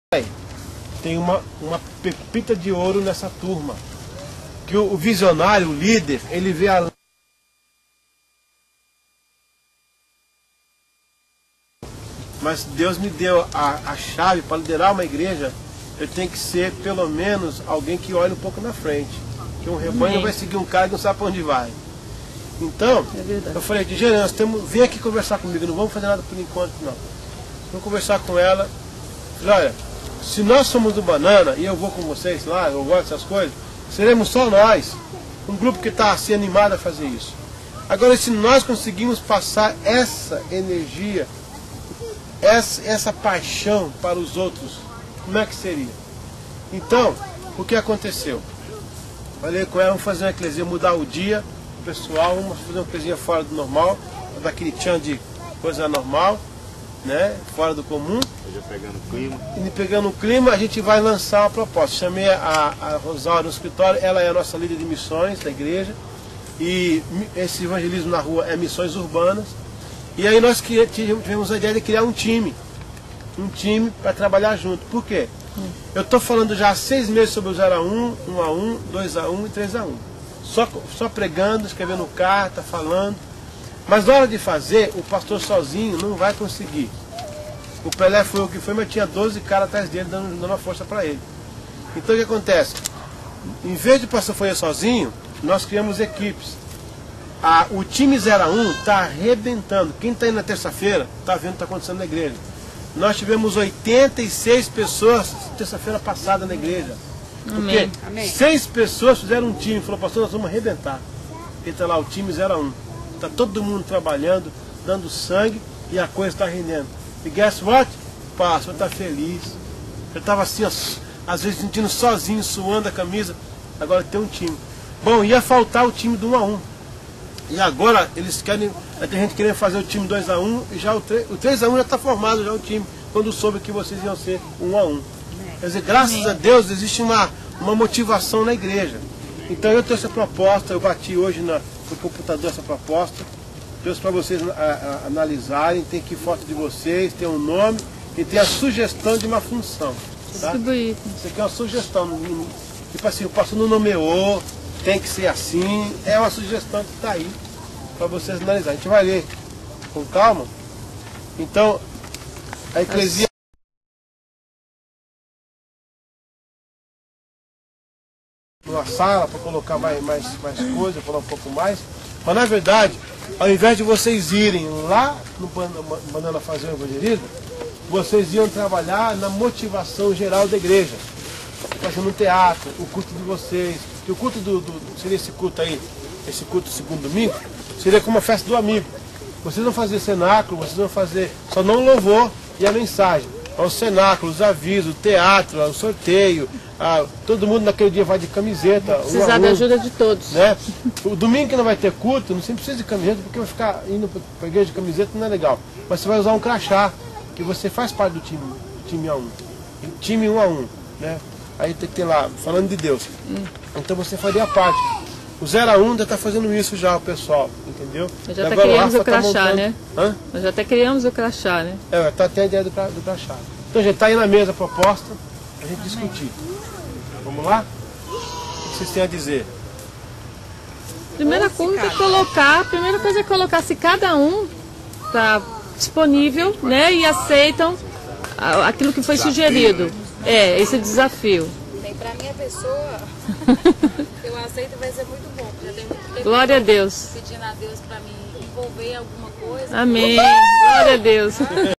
Tem uma pepita de ouro nessa turma. Que o visionário, o líder, ele vê a... Mas Deus me deu a chave para liderar uma igreja. Eu tenho que ser, pelo menos, alguém que olhe um pouco na frente. Que um rebanho não vai seguir um cara que não sabe para onde vai. Então, eu falei, Diana, vem aqui conversar comigo, não vamos fazer nada por enquanto, não. Vou conversar com ela. Falei, olha, se nós somos do Banana, e eu vou com vocês lá, eu gosto dessas coisas, seremos só nós, um grupo que está assim animado a fazer isso. Agora, se nós conseguimos passar essa energia, essa paixão para os outros, como é que seria? Então, o que aconteceu? Falei com ela, vamos fazer uma eclesia, mudar o dia, pessoal, vamos fazer uma eclesia fora do normal, daquele tchan de coisa normal, né, fora do comum. Já pegando o clima. E pegando o clima, a gente vai lançar uma proposta. Chamei a Rosário no escritório, ela é a nossa líder de missões da igreja, e esse evangelismo na rua é missões urbanas. E aí nós tivemos a ideia de criar um time para trabalhar junto. Por quê? Eu estou falando já há 6 meses sobre o 0 a 1, 1 a 1, 2 a 1 e 3 a 1. Só pregando, escrevendo carta, falando. Mas na hora de fazer, o pastor sozinho não vai conseguir. O Pelé foi o que foi, mas tinha 12 caras atrás dele dando uma força para ele. Então o que acontece? Em vez de o pastor foi sozinho, nós criamos equipes. O time 0 a 1 está arrebentando. Quem está indo na terça-feira está vendo o que está acontecendo na igreja. Nós tivemos 86 pessoas terça-feira passada na igreja. Porque 6 pessoas fizeram um time. Falou, pastor, nós vamos arrebentar. Entra lá o time 0 a 1. Está todo mundo trabalhando, dando sangue e a coisa está rendendo. E guess what? O pastor está feliz. Eu estava assim, ó, às vezes sentindo sozinho, suando a camisa. Agora tem um time. Bom, ia faltar o time do 1 a 1. E agora eles querem, tem gente querendo fazer o time 2 a 1 e já o 3 a 1 já está formado já o time, quando soube que vocês iam ser 1 a 1. Quer dizer, graças a Deus existe uma motivação na igreja. Então eu trouxe essa proposta, eu bati hoje no computador essa proposta, trouxe para vocês analisarem, tem aqui foto de vocês, tem um nome e tem a sugestão de uma função. Tá? Isso aqui é uma sugestão, tipo assim, o pastor não nomeou, tem que ser assim, é uma sugestão que está aí para vocês analisarem. A gente vai ler com calma. Então, a eclesia... Numa sala para colocar mais coisa, falar um pouco mais. Mas na verdade, ao invés de vocês irem lá no Banana fazer o evangelismo, vocês iam trabalhar na motivação geral da igreja. Fazendo um teatro, o culto de vocês. E o culto seria esse culto aí, esse culto segundo domingo, seria como uma festa do amigo. Vocês vão fazer cenáculo, vocês vão fazer só não o louvor e a mensagem. O cenáculo, os avisos, o teatro, o sorteio, todo mundo naquele dia vai de camiseta. Precisar da ajuda de todos. Né? O domingo que não vai ter culto, não precisa de camiseta, porque vai ficar indo para a igreja de camiseta não é legal. Mas você vai usar um crachá, que você faz parte do time 1 a 1. Time 1 a 1, né? Aí tem que ter lá, falando de Deus. Então você faria parte. O 0 a 1 já está fazendo isso já, o pessoal, entendeu? Nós já até criamos o crachá, né? Hã? Nós já até criamos o crachá, né? Tá até a ideia do crachá. Então, gente, está aí na mesa a proposta, a gente discutir. Vamos lá? O que vocês têm a dizer? Primeira coisa é colocar se cada um está disponível, né? E aceitam aquilo que foi sugerido. Esse desafio. Bem, para minha pessoa, eu aceito e vai ser muito bom. Já tem muito tempo. Glória a Deus. Pedindo a Deus para me envolver em alguma coisa. Amém. Glória a Deus.